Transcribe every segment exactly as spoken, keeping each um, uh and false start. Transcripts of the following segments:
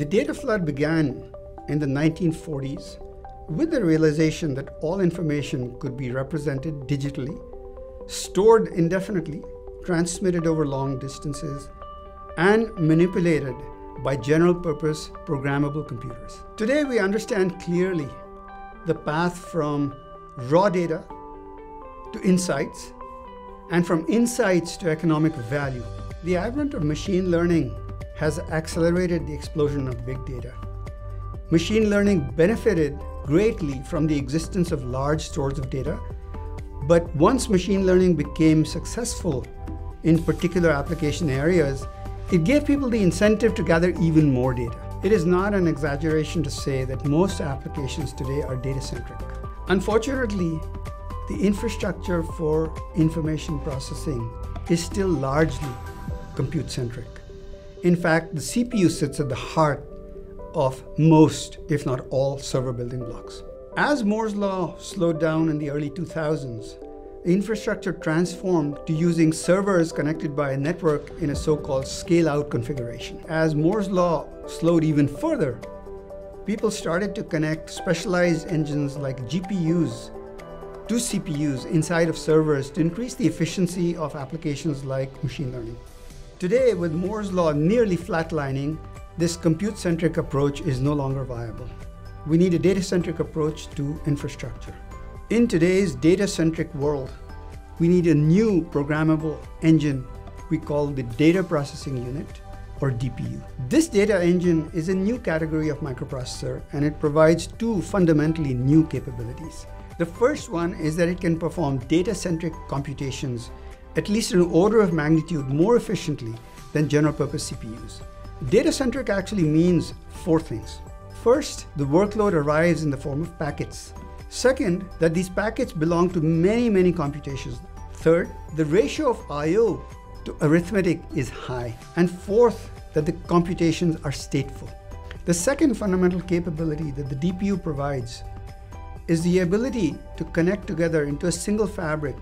The data flood began in the nineteen forties with the realization that all information could be represented digitally, stored indefinitely, transmitted over long distances, and manipulated by general-purpose programmable computers. Today, we understand clearly the path from raw data to insights, and from insights to economic value. The advent of machine learning has accelerated the explosion of big data. Machine learning benefited greatly from the existence of large stores of data, but once machine learning became successful in particular application areas, it gave people the incentive to gather even more data. It is not an exaggeration to say that most applications today are data-centric. Unfortunately, the infrastructure for information processing is still largely compute-centric. In fact, the C P U sits at the heart of most, if not all, server building blocks. As Moore's law slowed down in the early two thousands, the infrastructure transformed to using servers connected by a network in a so-called scale-out configuration. As Moore's law slowed even further, people started to connect specialized engines like G P Us to C P Us inside of servers to increase the efficiency of applications like machine learning. Today, with Moore's law nearly flatlining, this compute-centric approach is no longer viable. We need a data-centric approach to infrastructure. In today's data-centric world, we need a new programmable engine we call the Data Processing Unit, or D P U. This data engine is a new category of microprocessor, and it provides two fundamentally new capabilities. The first one is that it can perform data-centric computations at least an order of magnitude more efficiently than general-purpose C P Us. Data-centric actually means four things. First, the workload arrives in the form of packets. Second, that these packets belong to many, many computations. Third, the ratio of I O to arithmetic is high. And fourth, that the computations are stateful. The second fundamental capability that the D P U provides is the ability to connect together into a single fabric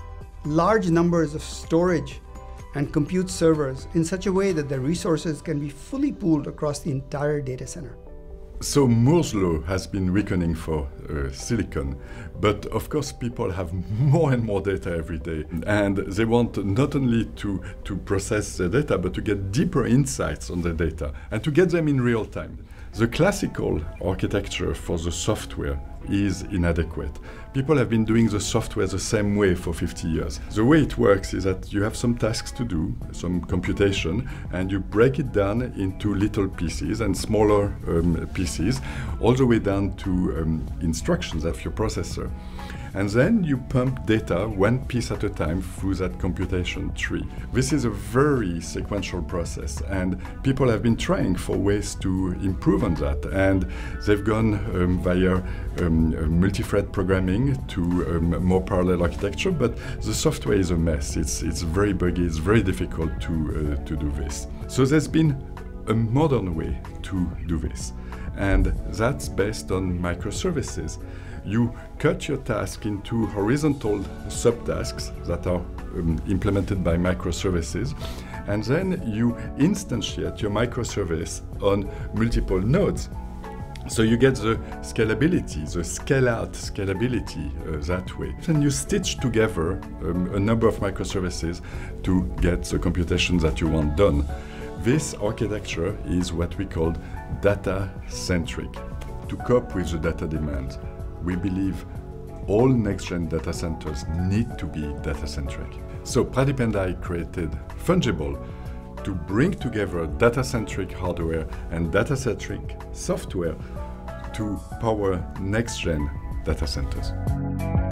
large numbers of storage and compute servers in such a way that the resources can be fully pooled across the entire data center. So Moore's law has been reckoning for uh, silicon, but of course people have more and more data every day, and they want not only to, to process the data, but to get deeper insights on the data and to get them in real time. The classical architecture for the software is inadequate. People have been doing the software the same way for fifty years. The way it works is that you have some tasks to do, some computation, and you break it down into little pieces and smaller um, pieces, all the way down to um, instructions of your processor. And then you pump data one piece at a time through that computation tree. This is a very sequential process, and people have been trying for ways to improve on that. And they've gone um, via um, multi-thread programming to um, more parallel architecture, but the software is a mess. It's, it's very buggy, it's very difficult to, uh, to do this. So there's been a modern way to do this, and that's based on microservices. You cut your task into horizontal subtasks that are um, implemented by microservices, and then you instantiate your microservice on multiple nodes. So you get the scalability, the scale-out scalability uh, that way. Then you stitch together um, a number of microservices to get the computations that you want done. This architecture is what we call data-centric. To cope with the data demands, we believe all next-gen data centers need to be data-centric. So Pradeep and I created Fungible to bring together data-centric hardware and data-centric software to power next-gen data centers.